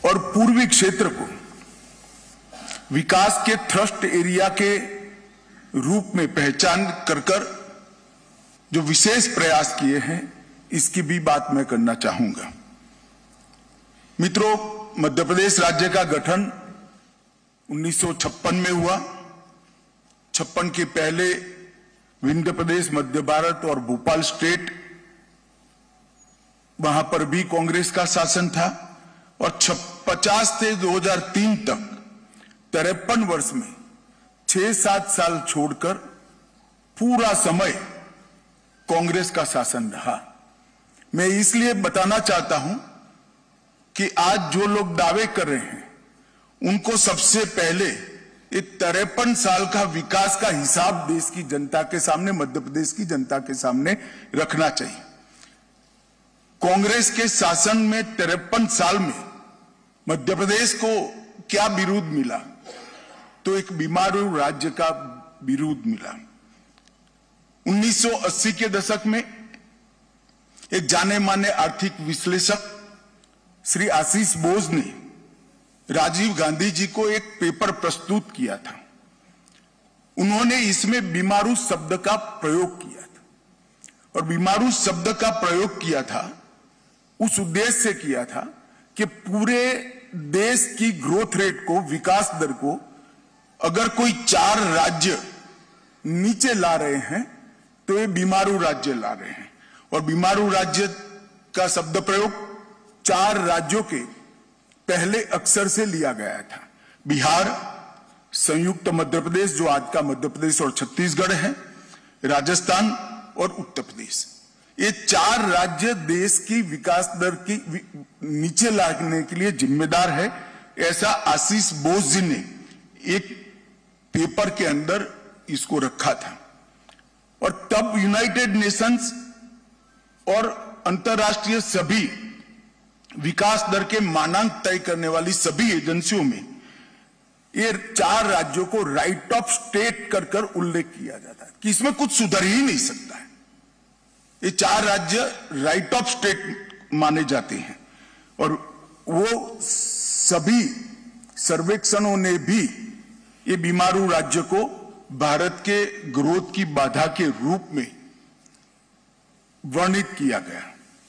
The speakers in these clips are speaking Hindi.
और पूर्वी क्षेत्र को विकास के थ्रस्ट एरिया के रूप में पहचान कर जो विशेष प्रयास किए हैं, इसकी भी बात मैं करना चाहूंगा। मित्रों, मध्य प्रदेश राज्य का गठन 1956 में हुआ। 56 के पहले विंध्य प्रदेश, मध्य भारत और भोपाल स्टेट, वहां पर भी कांग्रेस का शासन था। और 50 से 2003 तक 53 वर्ष में 6-7 साल छोड़कर पूरा समय कांग्रेस का शासन रहा। मैं इसलिए बताना चाहता हूं कि आज जो लोग दावे कर रहे हैं, उनको सबसे पहले ये 53 साल का विकास का हिसाब देश की जनता के सामने, मध्य प्रदेश की जनता के सामने रखना चाहिए। कांग्रेस के शासन में 53 साल में मध्य प्रदेश को क्या बिरुद मिला? तो एक बीमारू राज्य का बिरुद मिला। 1980 के दशक में एक जाने माने आर्थिक विश्लेषक श्री आशीष बोस ने राजीव गांधी जी को एक पेपर प्रस्तुत किया था। उन्होंने इसमें बीमारू शब्द का प्रयोग किया था, और बीमारू शब्द का प्रयोग किया था उस उद्देश्य से किया था कि पूरे देश की ग्रोथ रेट को, विकास दर को अगर कोई 4 राज्य नीचे ला रहे हैं तो ये बीमारू राज्य ला रहे हैं। और बीमारू राज्य का शब्द प्रयोग 4 राज्यों के पहले अक्षर से लिया गया था। बिहार, संयुक्त मध्य प्रदेश जो आज का मध्य प्रदेश और छत्तीसगढ़ है, राजस्थान और उत्तर प्रदेश। ये 4 राज्य देश की विकास दर की नीचे लाने के लिए जिम्मेदार है, ऐसा आशीष बोस जी ने एक पेपर के अंदर इसको रखा था। और तब यूनाइटेड नेशंस और अंतर्राष्ट्रीय सभी विकास दर के मानांक तय करने वाली सभी एजेंसियों में ये 4 राज्यों को राइट ऑफ स्टेट कर उल्लेख किया जाता है कि इसमें कुछ सुधर ही नहीं सकता है। ये 4 राज्य राइट ऑफ स्टेट माने जाते हैं। और वो सभी सर्वेक्षणों ने भी ये बीमारू राज्य को भारत के ग्रोथ की बाधा के रूप में वर्णित किया गया।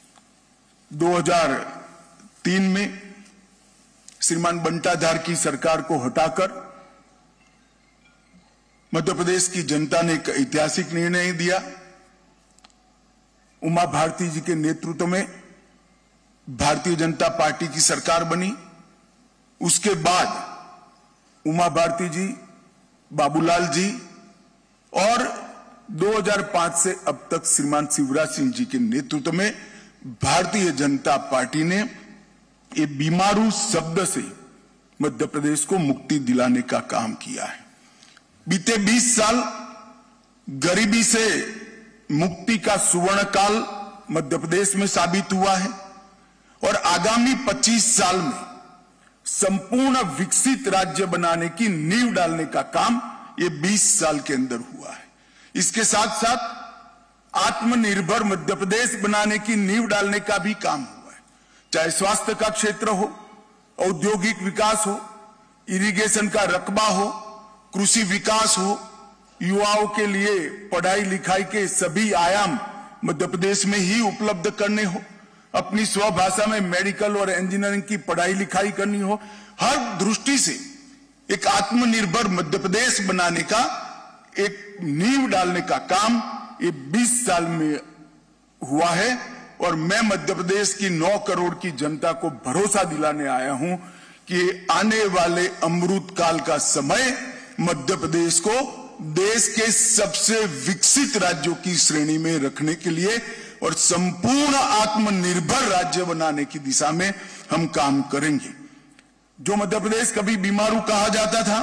2003 में श्रीमान बंटाधार की सरकार को हटाकर मध्य प्रदेश की जनता ने एक ऐतिहासिक निर्णय दिया। उमा भारती जी के नेतृत्व में भारतीय जनता पार्टी की सरकार बनी। उसके बाद उमा भारती जी, बाबूलाल जी और 2005 से अब तक श्रीमान शिवराज सिंह जी के नेतृत्व में भारतीय जनता पार्टी ने ये बीमारू शब्द से मध्य प्रदेश को मुक्ति दिलाने का काम किया है। बीते 20 साल गरीबी से मुक्ति का सुवर्ण काल मध्य प्रदेश में साबित हुआ है, और आगामी 25 साल में संपूर्ण विकसित राज्य बनाने की नींव डालने का काम ये 20 साल के अंदर हुआ है। इसके साथ साथ आत्मनिर्भर मध्य प्रदेश बनाने की नींव डालने का भी काम हुआ है। चाहे स्वास्थ्य का क्षेत्र हो, औद्योगिक विकास हो, इरिगेशन का रकबा हो, कृषि विकास हो, युवाओं के लिए पढ़ाई लिखाई के सभी आयाम मध्य प्रदेश में ही उपलब्ध करने हो, अपनी स्वभाषा में मेडिकल और इंजीनियरिंग की पढ़ाई लिखाई करनी हो, हर दृष्टि से एक आत्मनिर्भर मध्य प्रदेश बनाने का एक नींव डालने का काम ये 20 साल में हुआ है। और मैं मध्य प्रदेश की 9 करोड़ की जनता को भरोसा दिलाने आया हूं कि आने वाले अमृत काल का समय मध्य प्रदेश को देश के सबसे विकसित राज्यों की श्रेणी में रखने के लिए और संपूर्ण आत्मनिर्भर राज्य बनाने की दिशा में हम काम करेंगे। जो मध्य प्रदेश कभी बीमारू कहा जाता था,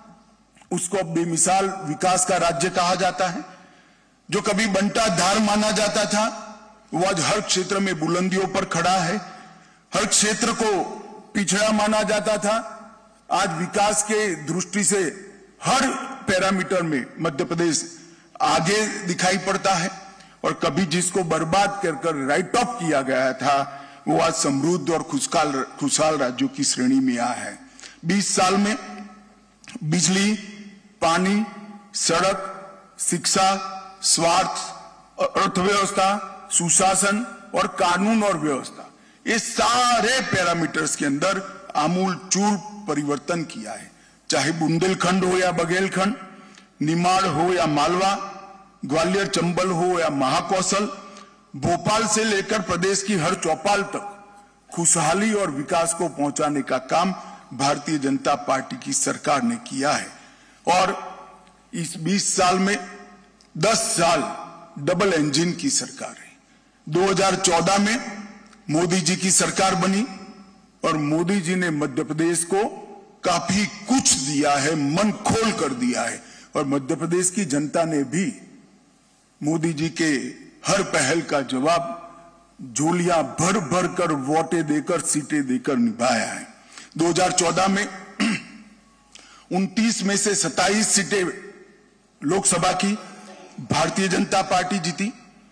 उसको अब बेमिसाल विकास का राज्य कहा जाता है। जो कभी बंटाधार माना जाता था, वो आज हर क्षेत्र में बुलंदियों पर खड़ा है। हर क्षेत्र को पिछड़ा माना जाता था, आज विकास के दृष्टि से हर पैरामीटर में मध्य प्रदेश आगे दिखाई पड़ता है। और कभी जिसको बर्बाद कर राइट ऑफ किया गया था, वो आज समृद्ध और खुशहाल राज्यों की श्रेणी में आया है। 20 साल में बिजली, पानी, सड़क, शिक्षा, स्वास्थ्य, अर्थव्यवस्था, सुशासन और कानून और व्यवस्था, ये सारे पैरामीटर्स के अंदर आमूलचूल परिवर्तन किया है। चाहे बुंदेलखंड हो या बघेलखंड, निमाड़ हो या मालवा, ग्वालियर चंबल हो या महाकौशल, भोपाल से लेकर प्रदेश की हर चौपाल तक खुशहाली और विकास को पहुंचाने का काम भारतीय जनता पार्टी की सरकार ने किया है। और इस 20 साल में 10 साल डबल इंजन की सरकार है। 2014 में मोदी जी की सरकार बनी और मोदी जी ने मध्य प्रदेश को काफी कुछ दिया है, मन खोल कर दिया है। और मध्य प्रदेश की जनता ने भी मोदी जी के हर पहल का जवाब झोलियां भर भर कर वोटें देकर, सीटें देकर निभाया है। 2014 में 29 में से 27 सीटें लोकसभा की भारतीय जनता पार्टी जीती।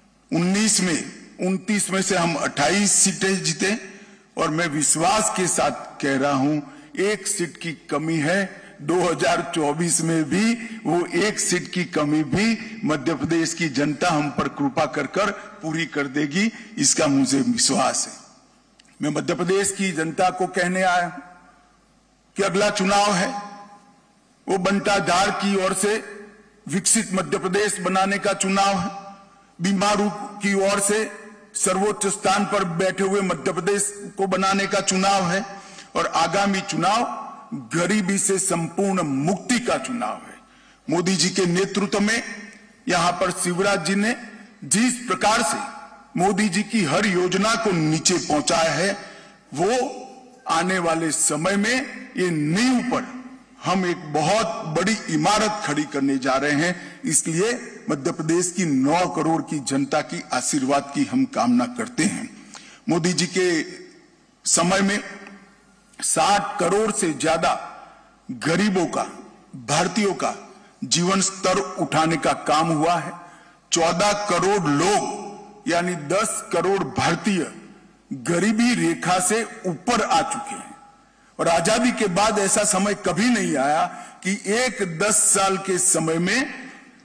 29 में से हम 28 सीटें जीते और मैं विश्वास के साथ कह रहा हूं, एक सीट की कमी है। 2024 में भी वो एक सीट की कमी भी मध्य प्रदेश की जनता हम पर कृपा कर पूरी कर देगी, इसका मुझे विश्वास है। मैं मध्य प्रदेश की जनता को कहने आया हूं कि अगला चुनाव है वो बंटाधार की ओर से विकसित मध्य प्रदेश बनाने का चुनाव है। बीमारू की ओर से सर्वोच्च स्थान पर बैठे हुए मध्य प्रदेश को बनाने का चुनाव है। और आगामी चुनाव गरीबी से संपूर्ण मुक्ति का चुनाव है। मोदी जी के नेतृत्व में यहां पर शिवराज जी ने जिस प्रकार से मोदी जी की हर योजना को नीचे पहुंचाया है, वो आने वाले समय में ये नींव पर हम एक बहुत बड़ी इमारत खड़ी करने जा रहे हैं। इसलिए मध्य प्रदेश की 9 करोड़ की जनता की आशीर्वाद की हम कामना करते हैं। मोदी जी के समय में 60 करोड़ से ज्यादा गरीबों का, भारतीयों का जीवन स्तर उठाने का काम हुआ है। 14 करोड़ लोग यानी 10 करोड़ भारतीय गरीबी रेखा से ऊपर आ चुके हैं। और आजादी के बाद ऐसा समय कभी नहीं आया कि एक 10 साल के समय में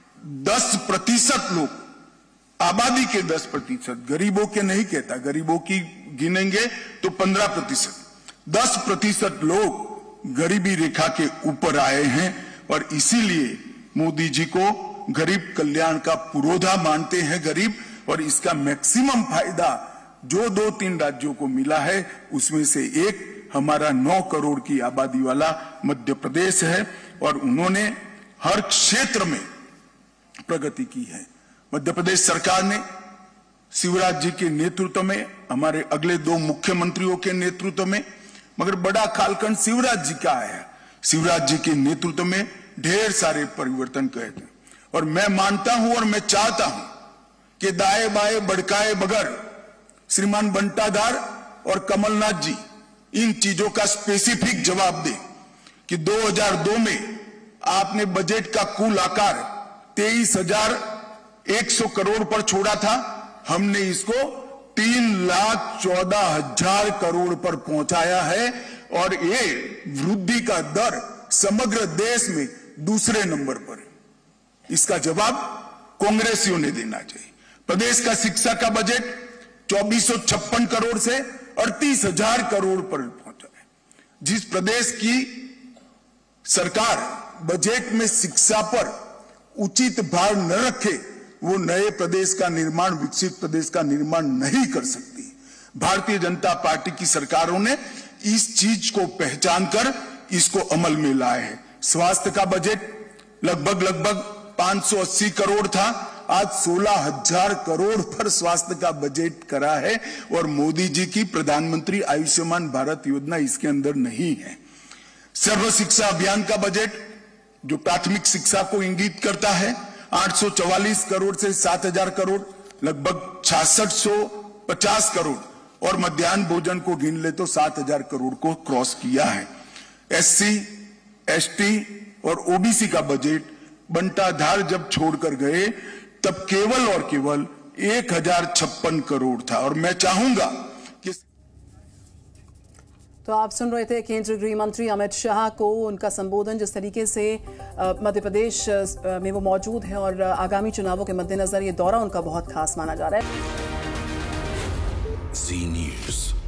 10% लोग, आबादी के 10%, गरीबों के नहीं कहता, गरीबों की गिनेंगे तो 15%, 10% लोग गरीबी रेखा के ऊपर आए हैं। और इसीलिए मोदी जी को गरीब कल्याण का पुरोधा मानते हैं गरीब। और इसका मैक्सिमम फायदा जो 2-3 राज्यों को मिला है, उसमें से एक हमारा 9 करोड़ की आबादी वाला मध्य प्रदेश है। और उन्होंने हर क्षेत्र में प्रगति की है। मध्य प्रदेश सरकार ने शिवराज जी के नेतृत्व में, हमारे अगले 2 मुख्यमंत्रियों के नेतृत्व में, मगर बड़ा कालखंड शिवराज जी का है। शिवराज जी के नेतृत्व में ढेर सारे परिवर्तन किए थे। और मैं मानता हूं और मैं चाहता हूं कि दाएं बाएं भड़काए बगैर श्रीमान बंटाधार और कमलनाथ जी इन चीजों का स्पेसिफिक जवाब दें कि 2002 में आपने बजट का कुल आकार 23,100 करोड़ पर छोड़ा था, हमने इसको 3,14,000 करोड़ पर पहुंचाया है। और ये वृद्धि का दर समग्र देश में दूसरे नंबर पर है। इसका जवाब कांग्रेसियों ने देना चाहिए। प्रदेश का शिक्षा का बजट 2,456 करोड़ से 38,000 करोड़ पर पहुंचा है। जिस प्रदेश की सरकार बजट में शिक्षा पर उचित भार न रखे, वो नए प्रदेश का निर्माण, विकसित प्रदेश का निर्माण नहीं कर सकती। भारतीय जनता पार्टी की सरकारों ने इस चीज को पहचान कर इसको अमल में लाए हैं। स्वास्थ्य का बजट लगभग 580 करोड़ था, आज 16,000 करोड़ पर स्वास्थ्य का बजट करा है। और मोदी जी की प्रधानमंत्री आयुष्मान भारत योजना इसके अंदर नहीं है। सर्व शिक्षा अभियान का बजट जो प्राथमिक शिक्षा को इंगित करता है, 844 करोड़ से 7,000 करोड़, लगभग 6650 करोड़। और मध्याह्न भोजन को गिन ले तो 7,000 करोड़ को क्रॉस किया है। SC, ST और OBC का बजट बंटाधार जब छोड़कर गए तब केवल और केवल 1,056 करोड़ था। और मैं चाहूंगा कि तो आप सुन रहे थे केंद्रीय गृह मंत्री अमित शाह को, उनका संबोधन जिस तरीके से मध्य प्रदेश में वो मौजूद है और आगामी चुनावों के मद्देनजर ये दौरा उनका बहुत खास माना जा रहा है। जी न्यूज़।